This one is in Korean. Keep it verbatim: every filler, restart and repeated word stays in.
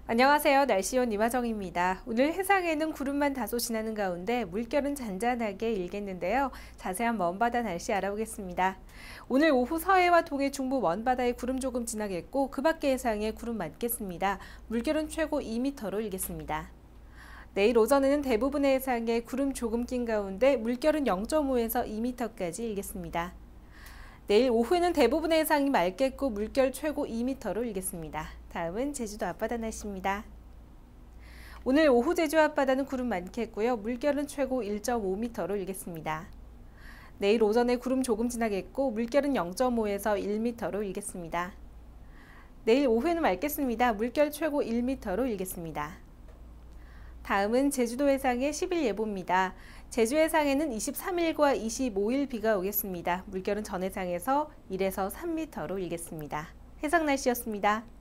안녕하세요. 날씨원 이화정입니다. 오늘 해상에는 구름만 다소 지나는 가운데 물결은 잔잔하게 일겠는데요. 자세한 먼바다 날씨 알아보겠습니다. 오늘 오후 서해와 동해 중부 먼바다에 구름 조금 지나겠고 그 밖의 해상에 구름 많겠습니다. 물결은 최고 이 미터로 일겠습니다. 내일 오전에는 대부분의 해상에 구름 조금 낀 가운데 물결은 영 점 오에서 이 미터까지 일겠습니다. 내일 오후에는 대부분의 해상이 맑겠고 물결 최고 이 미터로 일겠습니다. 다음은 제주도 앞바다 날씨입니다. 오늘 오후 제주 앞바다는 구름 많겠고요. 물결은 최고 일 점 오 미터로 일겠습니다. 내일 오전에 구름 조금 지나겠고 물결은 영 점 오에서 일 미터로 일겠습니다. 내일 오후에는 맑겠습니다. 물결 최고 일 미터로 일겠습니다. 다음은 제주도 해상의 십 일 예보입니다. 제주 해상에는 이십삼 일과 이십오 일 비가 오겠습니다. 물결은 전 해상에서 일에서 삼 미터로 일겠습니다. 해상 날씨였습니다.